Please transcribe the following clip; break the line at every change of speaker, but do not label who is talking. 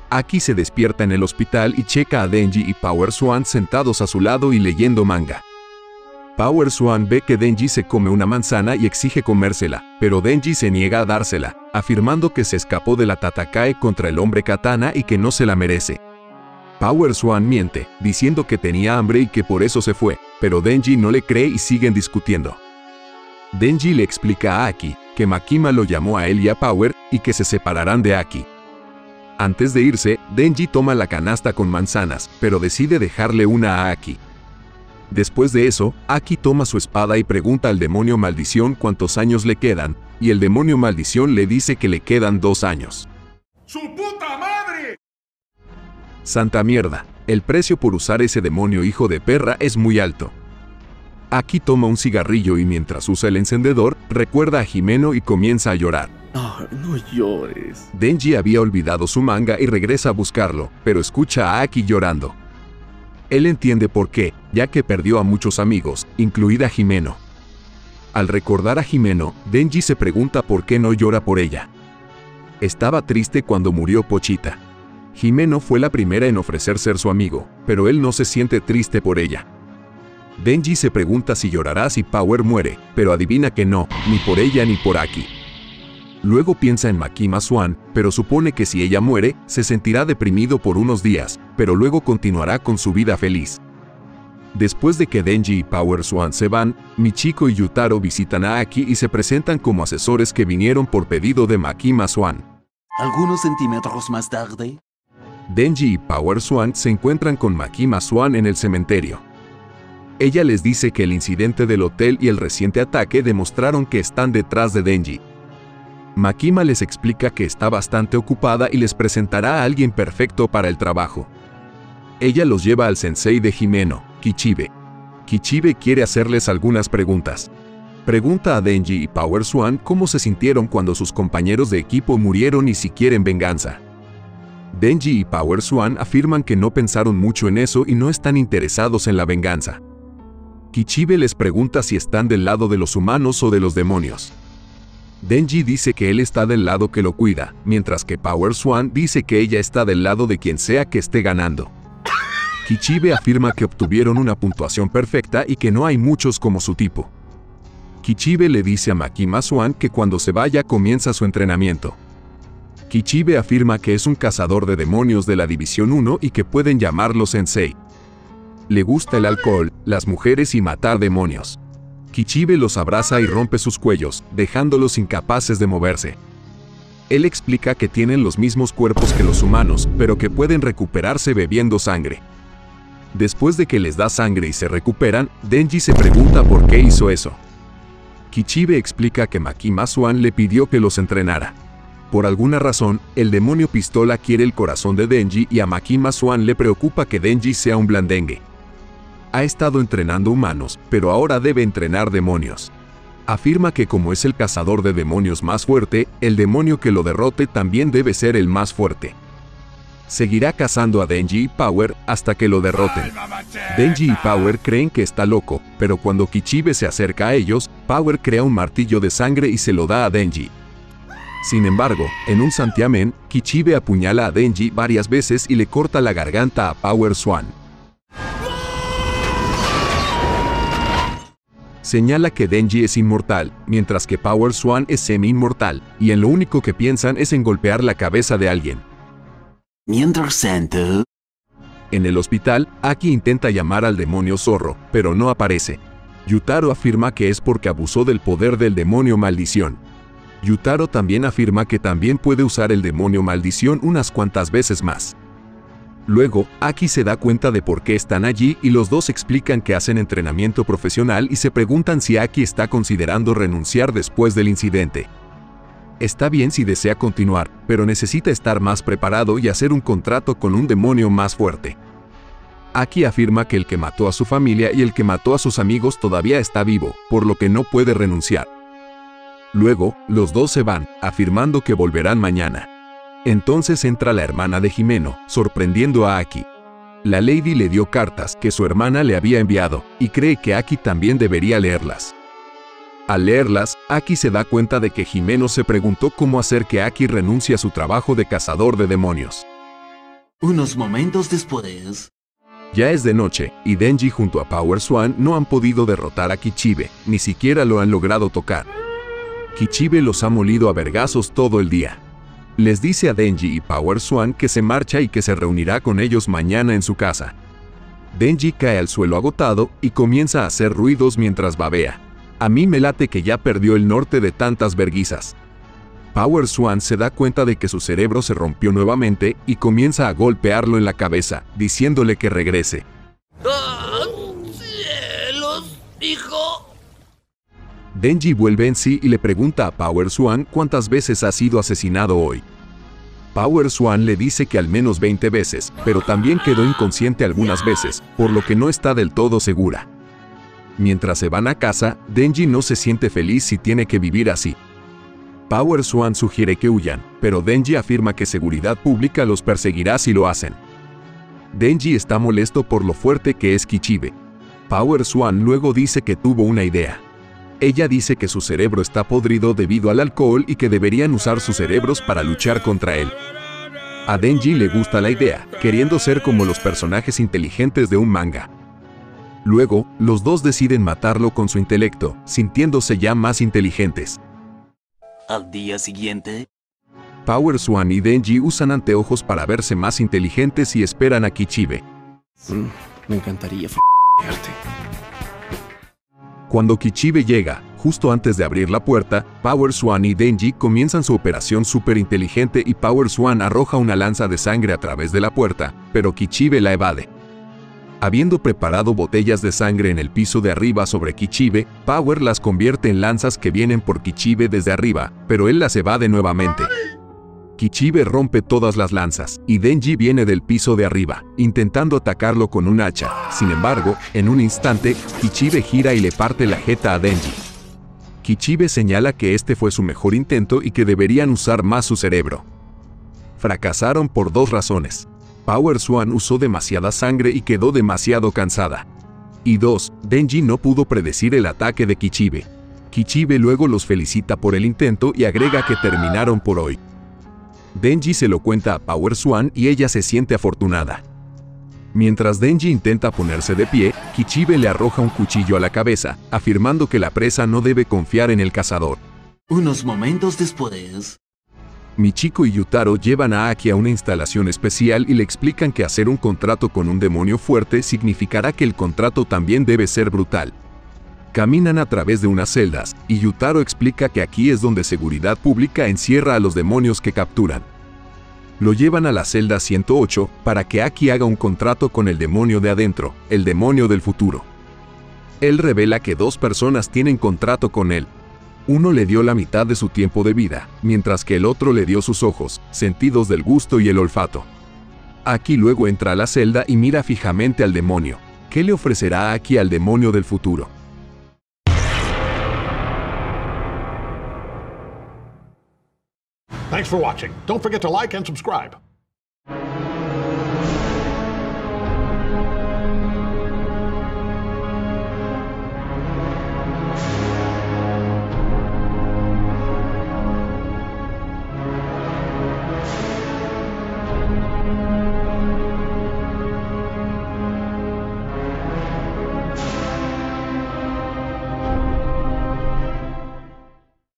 Aki se despierta en el hospital y checa a Denji y Power Swan sentados a su lado y leyendo manga. Power Swan ve que Denji se come una manzana y exige comérsela, pero Denji se niega a dársela, afirmando que se escapó de la Tatakae contra el hombre katana y que no se la merece. Power Swan miente, diciendo que tenía hambre y que por eso se fue, pero Denji no le cree y siguen discutiendo. Denji le explica a Aki que Makima lo llamó a él y a Power y que se separarán de Aki. Antes de irse, Denji toma la canasta con manzanas, pero decide dejarle una a Aki. Después de eso, Aki toma su espada y pregunta al demonio maldición cuántos años le quedan, y el demonio maldición le dice que le quedan 2 años.
¡Su puta madre!
Santa mierda, el precio por usar ese demonio hijo de perra es muy alto. Aki toma un cigarrillo y mientras usa el encendedor, recuerda a Himeno y comienza a llorar.
No llores.
Denji había olvidado su manga y regresa a buscarlo, pero escucha a Aki llorando. Él entiende por qué, ya que perdió a muchos amigos, incluida Himeno. Al recordar a Himeno, Denji se pregunta por qué no llora por ella. Estaba triste cuando murió Pochita. Himeno fue la primera en ofrecer ser su amigo, pero él no se siente triste por ella. Denji se pregunta si llorará si Power muere, pero adivina que no, ni por ella ni por Aki. Luego piensa en Makima Swan, pero supone que si ella muere, se sentirá deprimido por unos días, pero luego continuará con su vida feliz. Después de que Denji y Power Swan se van, Michiko y Yutaro visitan a Aki y se presentan como asesores que vinieron por pedido de Makima Swan.
Algunos centímetros más tarde,
Denji y Power Swan se encuentran con Makima Swan en el cementerio. Ella les dice que el incidente del hotel y el reciente ataque demostraron que están detrás de Denji. Makima les explica que está bastante ocupada y les presentará a alguien perfecto para el trabajo. Ella los lleva al sensei de Himeno, Kichibe. Kichibe quiere hacerles algunas preguntas. Pregunta a Denji y Power Swan cómo se sintieron cuando sus compañeros de equipo murieron y si quieren venganza. Denji y Power Swan afirman que no pensaron mucho en eso y no están interesados en la venganza. Kichibe les pregunta si están del lado de los humanos o de los demonios. Denji dice que él está del lado que lo cuida, mientras que Power Swan dice que ella está del lado de quien sea que esté ganando. Kichibe afirma que obtuvieron una puntuación perfecta y que no hay muchos como su tipo. Kichibe le dice a Makima Swan que cuando se vaya comienza su entrenamiento. Kichibe afirma que es un cazador de demonios de la División 1 y que pueden llamarlo Sensei. Le gusta el alcohol, las mujeres y matar demonios. Kichibe los abraza y rompe sus cuellos, dejándolos incapaces de moverse. Él explica que tienen los mismos cuerpos que los humanos, pero que pueden recuperarse bebiendo sangre. Después de que les da sangre y se recuperan, Denji se pregunta por qué hizo eso. Kichibe explica que Makima Swan le pidió que los entrenara. Por alguna razón, el demonio pistola quiere el corazón de Denji y a Makima Swan le preocupa que Denji sea un blandengue. Ha estado entrenando humanos, pero ahora debe entrenar demonios. Afirma que como es el cazador de demonios más fuerte, el demonio que lo derrote también debe ser el más fuerte. Seguirá cazando a Denji y Power hasta que lo derroten. Denji y Power creen que está loco, pero cuando Kichibe se acerca a ellos, Power crea un martillo de sangre y se lo da a Denji. Sin embargo, en un santiamén, Kichibe apuñala a Denji varias veces y le corta la garganta a Power Swan. Señala que Denji es inmortal, mientras que Power Swan es semi-inmortal, y en lo único que piensan es en golpear la cabeza de alguien.
mientras tanto,
En el hospital, Aki intenta llamar al demonio zorro, pero no aparece. Yutaro afirma que es porque abusó del poder del demonio maldición. Yutaro también afirma que también puede usar el demonio maldición unas cuantas veces más. Luego, Aki se da cuenta de por qué están allí y los dos explican que hacen entrenamiento profesional y se preguntan si Aki está considerando renunciar después del incidente. Está bien si desea continuar, pero necesita estar más preparado y hacer un contrato con un demonio más fuerte. Aki afirma que el que mató a su familia y el que mató a sus amigos todavía está vivo, por lo que no puede renunciar. Luego, los dos se van, afirmando que volverán mañana. Entonces entra la hermana de Himeno, sorprendiendo a Aki. La Lady le dio cartas que su hermana le había enviado, y cree que Aki también debería leerlas. Al leerlas, Aki se da cuenta de que Himeno se preguntó cómo hacer que Aki renuncie a su trabajo de cazador de demonios.
Unos momentos después.
Ya es de noche, y Denji junto a Power Swan no han podido derrotar a Kichibe, ni siquiera lo han logrado tocar. Kichibe los ha molido a vergazos todo el día. Les dice a Denji y Power Swan que se marcha y que se reunirá con ellos mañana en su casa. Denji cae al suelo agotado y comienza a hacer ruidos mientras babea. A mí me late que ya perdió el norte de tantas verguizas. Power Swan se da cuenta de que su cerebro se rompió nuevamente y comienza a golpearlo en la cabeza, diciéndole que regrese.
¡Ah, cielos, hijo!
Denji vuelve en sí y le pregunta a Power Swan cuántas veces ha sido asesinado hoy. Power Swan le dice que al menos 20 veces, pero también quedó inconsciente algunas veces, por lo que no está del todo segura. Mientras se van a casa, Denji no se siente feliz si tiene que vivir así. Power Swan sugiere que huyan, pero Denji afirma que seguridad pública los perseguirá si lo hacen. Denji está molesto por lo fuerte que es Kichibe. Power Swan luego dice que tuvo una idea. Ella dice que su cerebro está podrido debido al alcohol y que deberían usar sus cerebros para luchar contra él. A Denji le gusta la idea, queriendo ser como los personajes inteligentes de un manga. Luego, los dos deciden matarlo con su intelecto, sintiéndose ya más inteligentes.
Al día siguiente.
Power Swan y Denji usan anteojos para verse más inteligentes y esperan a Kichibe.
Me encantaría f***arte.
Cuando Kichibe llega, justo antes de abrir la puerta, Power Swan y Denji comienzan su operación súper inteligente y Power Swan arroja una lanza de sangre a través de la puerta, pero Kichibe la evade. Habiendo preparado botellas de sangre en el piso de arriba sobre Kichibe, Power las convierte en lanzas que vienen por Kichibe desde arriba, pero él las evade nuevamente. Kichibe rompe todas las lanzas, y Denji viene del piso de arriba, intentando atacarlo con un hacha. Sin embargo, en un instante, Kichibe gira y le parte la jeta a Denji. Kichibe señala que este fue su mejor intento y que deberían usar más su cerebro. Fracasaron por dos razones. Power Swan usó demasiada sangre y quedó demasiado cansada. Y dos, Denji no pudo predecir el ataque de Kichibe. Kichibe luego los felicita por el intento y agrega que terminaron por hoy. Denji se lo cuenta a Power Swan y ella se siente afortunada. Mientras Denji intenta ponerse de pie, Kichibe le arroja un cuchillo a la cabeza, afirmando que la presa no debe confiar en el cazador.
Unos momentos después.
Michiko y Yutaro llevan a Aki a una instalación especial y le explican que hacer un contrato con un demonio fuerte significará que el contrato también debe ser brutal. Caminan a través de unas celdas, y Yutaro explica que aquí es donde seguridad pública encierra a los demonios que capturan. Lo llevan a la celda 108 para que Aki haga un contrato con el demonio de adentro, el demonio del futuro. Él revela que dos personas tienen contrato con él. Uno le dio la mitad de su tiempo de vida, mientras que el otro le dio sus ojos, sentidos del gusto y el olfato. Aki luego entra a la celda y mira fijamente al demonio. ¿Qué le ofrecerá Aki al demonio del futuro?
Thanks for watching. Don't forget to like and subscribe.